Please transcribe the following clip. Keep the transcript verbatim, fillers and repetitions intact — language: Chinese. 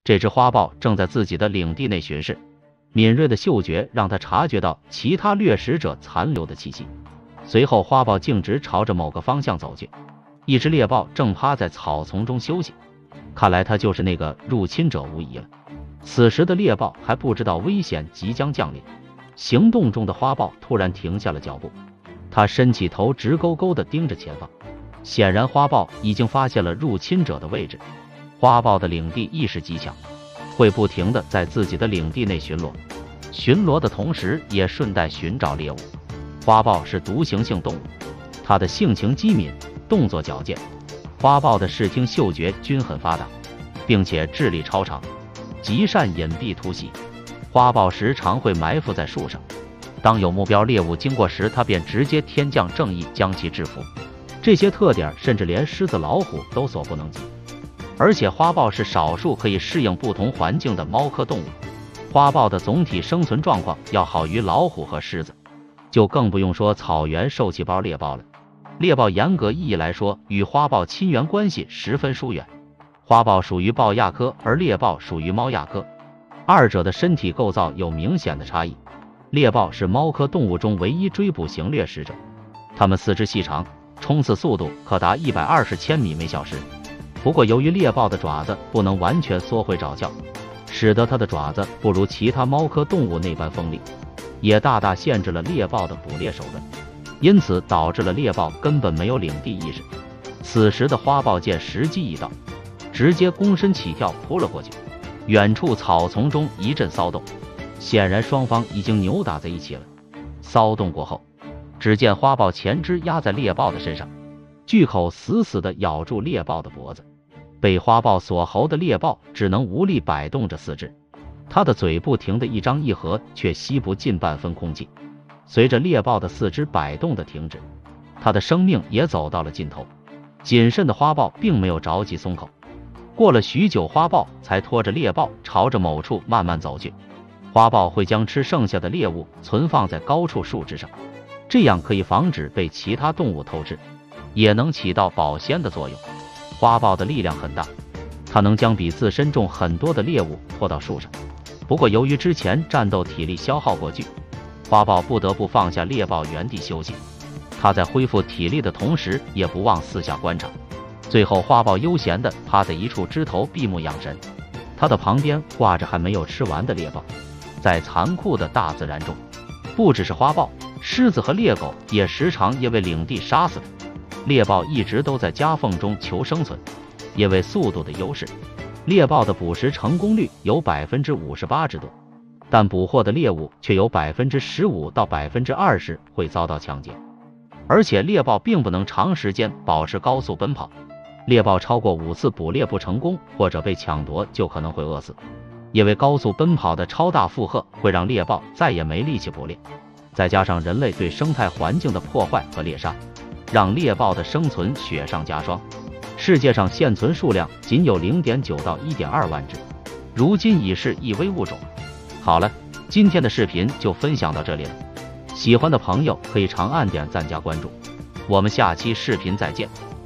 这只花豹正在自己的领地内巡视，敏锐的嗅觉让它察觉到其他掠食者残留的气息。随后，花豹径直朝着某个方向走去。一只猎豹正趴在草丛中休息，看来它就是那个入侵者无疑了。此时的猎豹还不知道危险即将降临，行动中的花豹突然停下了脚步，它伸起头，直勾勾地盯着前方。显然，花豹已经发现了入侵者的位置。花豹的领地意识极强，会不停地在自己的领地内巡逻，巡逻的同时也顺带寻找猎物。花豹是独行性动物，它的性情机敏，动作矫健。花豹的视听嗅觉均很发达，并且智力超常，极善隐蔽突袭。花豹时常会埋伏在树上，当有目标猎物经过时，它便直接天降正义将其制服。这些特点甚至连狮子、老虎都所不能及。而且花豹是少数可以适应不同环境的猫科动物，花豹的总体生存状况要好于老虎和狮子，就更不用说草原受气包猎豹了。猎豹严格意义来说，与花豹亲缘关系十分疏远。花豹属于豹亚科，而猎豹属于猫亚科，二者的身体构造有明显的差异。猎豹是猫科动物中唯一追捕型掠食者，它们四肢细长，冲刺速度可达一百二十千米每小时。不过，由于猎豹的爪子不能完全缩回爪鞘，使得它的爪子不如其他猫科动物那般锋利，也大大限制了猎豹的捕猎手段，因此导致了猎豹根本没有领地意识。此时的花豹见时机已到，直接躬身起跳扑了过去。远处草丛中一阵骚动，显然双方已经扭打在一起了。骚动过后，只见花豹前肢压在猎豹的身上，巨口死死地咬住猎豹的脖子。被花豹所喉的猎豹只能无力摆动着四肢，它的嘴不停地一张一合，却吸不进半分空气。随着猎豹的四肢摆动的停止，它的生命也走到了尽头。谨慎的花豹并没有着急松口，过了许久，花豹才拖着猎豹朝着某处慢慢走去。花豹会将吃剩下的猎物存放在高处树枝上，这样可以防止被其他动物偷吃，也能起到保鲜的作用。花豹的力量很大，它能将比自身重很多的猎物拖到树上。不过由于之前战斗体力消耗过巨，花豹不得不放下猎豹原地休息。它在恢复体力的同时，也不忘四下观察。最后，花豹悠闲地趴在一处枝头闭目养神，它的旁边挂着还没有吃完的猎豹。在残酷的大自然中，不只是花豹，狮子和猎狗也时常因为领地杀死它。猎豹一直都在夹缝中求生存，因为速度的优势，猎豹的捕食成功率有百分之五十八之多，但捕获的猎物却有百分之十五到百分之二十会遭到抢劫。而且猎豹并不能长时间保持高速奔跑，猎豹超过五次捕猎不成功或者被抢夺，就可能会饿死。因为高速奔跑的超大负荷会让猎豹再也没力气捕猎，再加上人类对生态环境的破坏和猎杀，让猎豹的生存雪上加霜。世界上现存数量仅有 零点九到一点二万只，如今已是易危物种。好了，今天的视频就分享到这里了，喜欢的朋友可以长按点赞加关注，我们下期视频再见。